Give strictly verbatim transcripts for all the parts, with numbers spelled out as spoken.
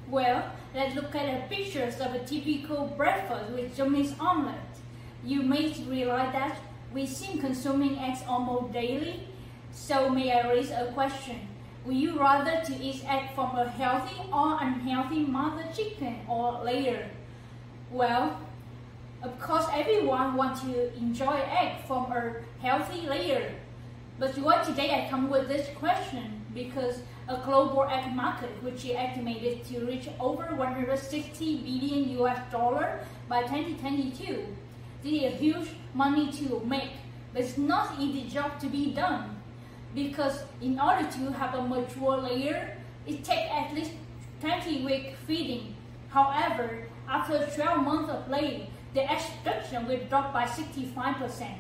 Well, let's look at the pictures of a typical breakfast with Japanese omelette. You may realize that we seem consuming eggs almost daily. So may I raise a question? Would you rather to eat egg from a healthy or unhealthy mother chicken or layer? Well, of course everyone wants to enjoy egg from a healthy layer. But why today I come with this question? Because a global egg market, which is estimated to reach over one hundred sixty billion U S dollar by twenty twenty-two. This is a huge money to make, but it's not easy job to be done. Because in order to have a mature layer, it takes at least twenty weeks feeding. However, after twelve months of laying, the egg production will drop by sixty-five percent.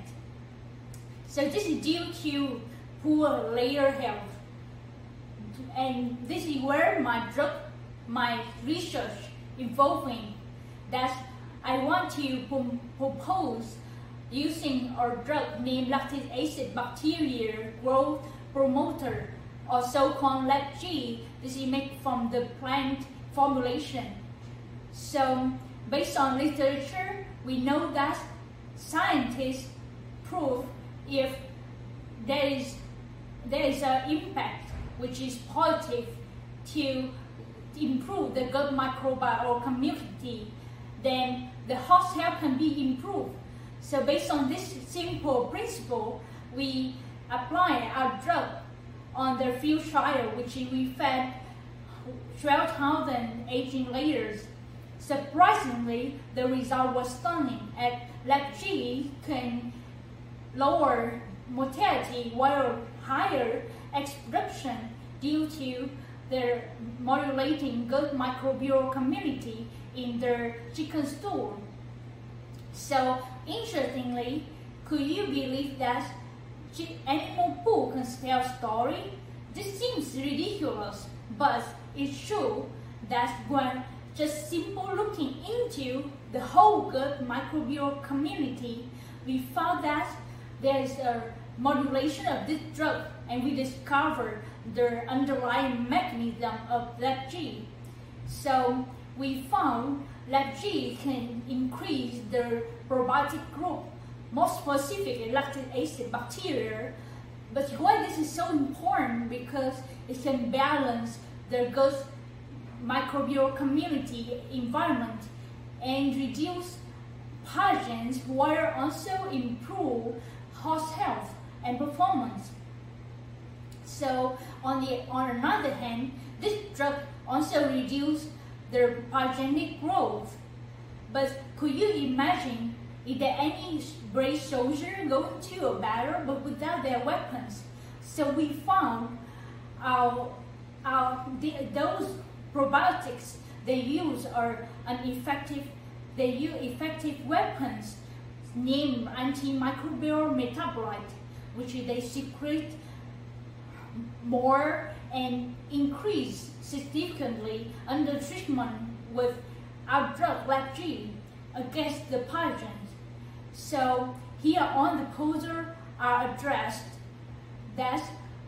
So this is due to poor layer health. And this is where my drug, my research involving that I want to propose using a drug named lactic acid bacteria growth promoter, or so-called LAC-G. This is made from the plant formulation. So based on literature, we know that scientists prove if there is there is an impact which is positive to improve the gut microbiome community, then the host health can be improved. So based on this simple principle, we apply our drug on the field trial, which we fed twelve thousand aging layers. Surprisingly, the result was stunning, as LAC-G can lower mortality while higher egg production due to their modulating gut microbial community in their chicken stool. So interestingly, could you believe that animal poo can tell story? This seems ridiculous, but it's true that when just simple looking into the whole gut microbial community, we found that there is a modulation of this drug, and we discovered the underlying mechanism of LAC-G. So we found LAC-G can increase the probiotic group, more specifically lactic acid bacteria. But why this is so important? Because it can balance the gut microbial community environment and reduce pathogens while also improve host health and performance. So on the on another hand, this drug also reduces the pathogenic growth. But could you imagine if there any brave soldier going to a battle but without their weapons? So we found our, our the, those probiotics they use are ineffective. They use effective weapons named antimicrobial metabolite, which they secrete more and increase significantly under treatment with our drug LAC-G against the pathogens. So here on the poster are addressed that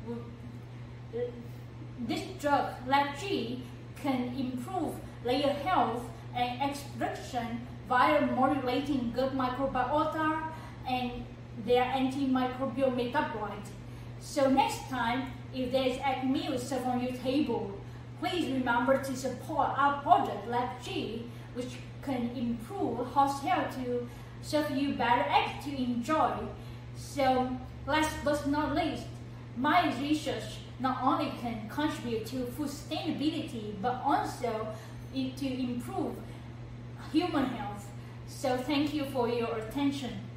this drug LAC-G can improve layer health and egg production via modulating gut microbiota and their antimicrobial metabolite. So next time, if there is egg meal served on your table, please remember to support our project LAC-G, which can improve host health to serve you better eggs to enjoy. So last but not least, my research not only can contribute to food sustainability, but also to improve human health. So thank you for your attention.